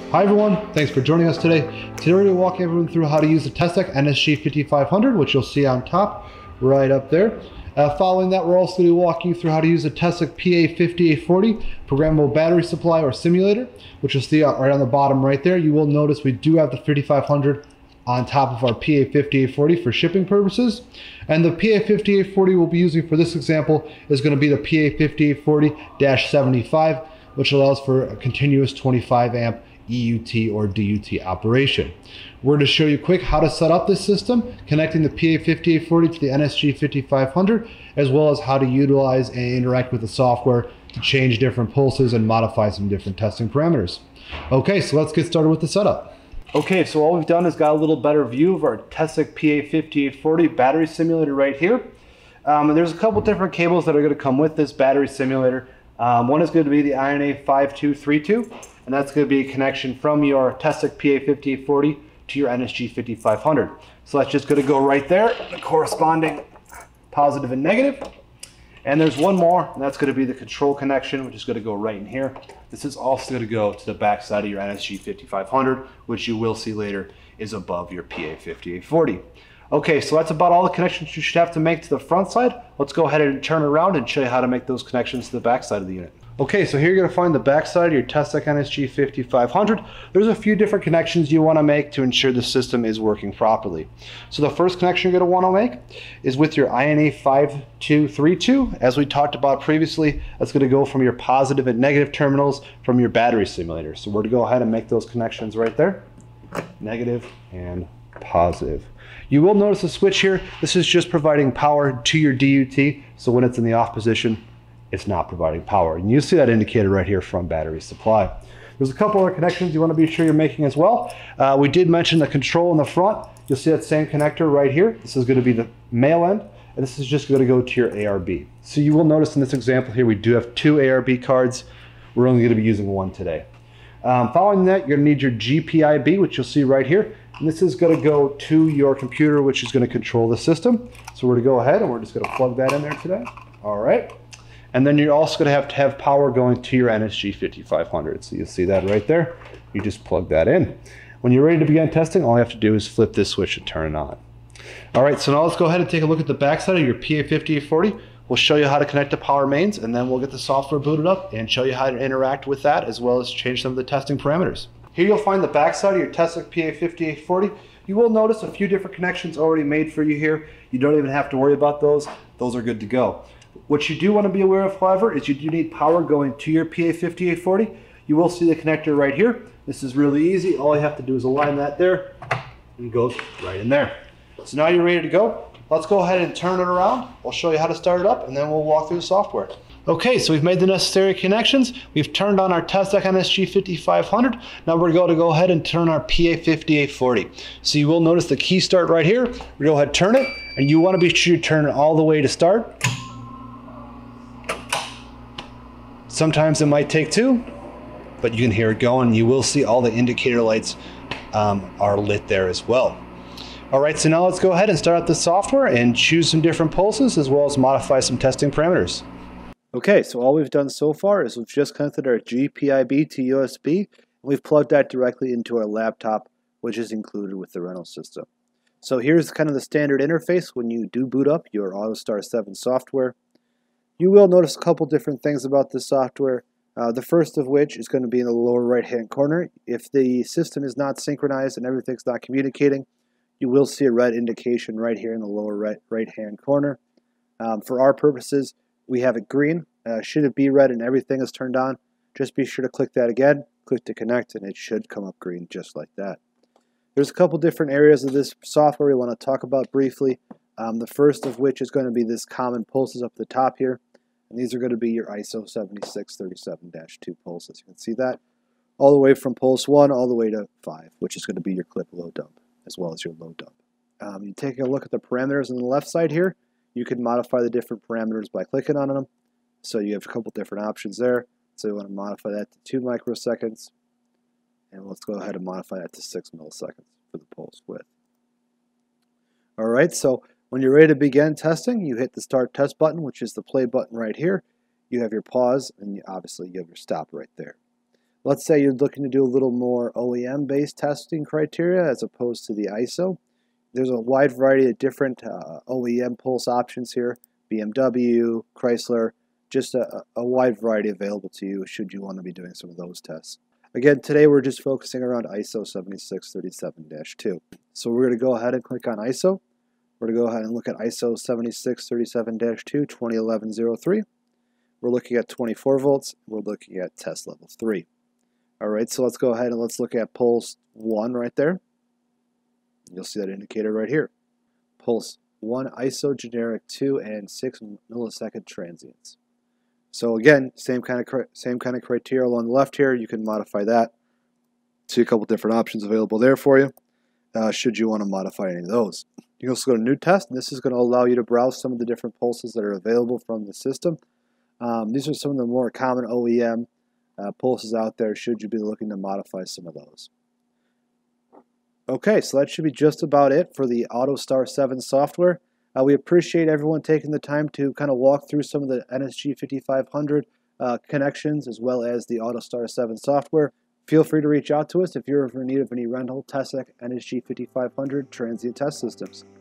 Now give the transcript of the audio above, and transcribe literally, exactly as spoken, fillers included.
Hi everyone, thanks for joining us today. Today we're going to walk everyone through how to use the Testec N S G fifty-five hundred, which you'll see on top, right up there. Uh, following that, we're also going to be walking you through how to use the Testec P A fifty-eight forty programmable battery supply or simulator, which you'll see right on the bottom right there. You will notice we do have the fifty-five hundred on top of our P A fifty-eight forty for shipping purposes. And the P A fifty-eight forty we'll be using for this example is going to be the P A fifty-eight forty dash seventy-five, which allows for a continuous twenty-five amp E U T or D U T operation. We're going to show you quick how to set up this system, connecting the P A fifty-eight forty to the N S G fifty-five hundred, as well as how to utilize and interact with the software to change different pulses and modify some different testing parameters. Okay, so let's get started with the setup. Okay, so all we've done is got a little better view of our Testec P A fifty-eight forty battery simulator right here. Um, and there's a couple different cables that are going to come with this battery simulator. Um, one is going to be the I N A five two three two, and that's going to be a connection from your Testec P A fifty-eight forty to your N S G fifty-five hundred. So that's just going to go right there, the corresponding positive and negative. And there's one more, and that's going to be the control connection, which is going to go right in here. This is also going to go to the back side of your N S G fifty-five hundred, which you will see later is above your P A fifty-eight forty. Okay, so that's about all the connections you should have to make to the front side. Let's go ahead and turn around and show you how to make those connections to the back side of the unit. Okay, so here you're going to find the back side of your Testec N S G fifty-five hundred. There's a few different connections you want to make to ensure the system is working properly. So the first connection you're going to want to make is with your I N A five two three two. As we talked about previously, that's going to go from your positive and negative terminals from your battery simulator. So we're going to go ahead and make those connections right there. Negative and positive. You will notice a switch here. This is just providing power to your D U T. So when it's in the off position, it's not providing power. And you see that indicator right here from battery supply. There's a couple other connections you want to be sure you're making as well. Uh, we did mention the control in the front. You'll see that same connector right here. This is going to be the male end, and this is just going to go to your A R B. So you will notice in this example here, we do have two A R B cards. We're only going to be using one today. Um, following that, you're going to need your G P I B, which you'll see right here. And this is going to go to your computer, which is going to control the system. So we're going to go ahead and we're just going to plug that in there today. All right. And then you're also going to have to have power going to your N S G fifty-five hundred. So you'll see that right there. You just plug that in. When you're ready to begin testing, all you have to do is flip this switch and turn it on. All right, so now let's go ahead and take a look at the backside of your P A fifty-eight forty. We'll show you how to connect the power mains, and then we'll get the software booted up and show you how to interact with that, as well as change some of the testing parameters. Here you'll find the backside of your Testec P A fifty-eight forty. You will notice a few different connections already made for you here. You don't even have to worry about those. Those are good to go. What you do want to be aware of, however, is you do need power going to your P A fifty-eight forty. You will see the connector right here. This is really easy. All you have to do is align that there, and it goes right in there. So now you're ready to go. Let's go ahead and turn it around. We'll show you how to start it up, and then we'll walk through the software. Okay, so we've made the necessary connections. We've turned on our Testec N S G fifty-five hundred. Now we're going to go ahead and turn our P A fifty-eight forty. So you will notice the key start right here. We go ahead and turn it, and you want to be sure you turn it all the way to start. Sometimes it might take two, but you can hear it going. You will see all the indicator lights um, are lit there as well. All right, so now let's go ahead and start out the software and choose some different pulses, as well as modify some testing parameters. Okay, so all we've done so far is we've just connected our G P I B to U S B, and we've plugged that directly into our laptop, which is included with the rental system. So here's kind of the standard interface when you do boot up your AutoStar seven software. You will notice a couple different things about this software. Uh, the first of which is going to be in the lower right-hand corner. If the system is not synchronized and everything's not communicating, you will see a red indication right here in the lower right right-hand corner. Um, for our purposes, we have it green. Uh, should it be red and everything is turned on, just be sure to click that again, click to connect, and it should come up green just like that. There's a couple different areas of this software we want to talk about briefly. Um, the first of which is going to be this common pulses up the top here. And these are going to be your I S O seventy-six thirty-seven dash two pulses. You can see that all the way from pulse one all the way to five, which is going to be your clip low dump, as well as your low dump. Um, you take a look at the parameters on the left side here. You can modify the different parameters by clicking on them. So you have a couple different options there. So you want to modify that to two microseconds. And let's go ahead and modify that to six milliseconds for the pulse width. All right, so when you're ready to begin testing, you hit the Start Test button, which is the play button right here. You have your pause, and you, obviously you have your stop right there. Let's say you're looking to do a little more O E M-based testing criteria as opposed to the I S O. There's a wide variety of different uh, O E M pulse options here, B M W, Chrysler, just a, a wide variety available to you should you want to be doing some of those tests. Again, today we're just focusing around I S O seventy-six thirty-seven dash two. So we're going to go ahead and click on I S O. We're going to go ahead and look at I S O seventy-six thirty-seven dash two twenty eleven oh three. We're looking at twenty-four volts. We're looking at test level three. All right, so let's go ahead and let's look at pulse one right there. You'll see that indicator right here. Pulse one, I S O generic two and six millisecond transients. So again, same kind of same kind of criteria along the left here. You can modify that. See a couple different options available there for you. Uh, should you want to modify any of those, you can also go to new test, and this is going to allow you to browse some of the different pulses that are available from the system. Um, these are some of the more common O E M uh, pulses out there. Should you be looking to modify some of those? Okay, so that should be just about it for the AutoStar seven software. Uh, we appreciate everyone taking the time to kind of walk through some of the N S G fifty-five hundred uh, connections as well as the AutoStar seven software. Feel free to reach out to us if you're in need of any rental Tessec N S G fifty-five hundred transient test systems.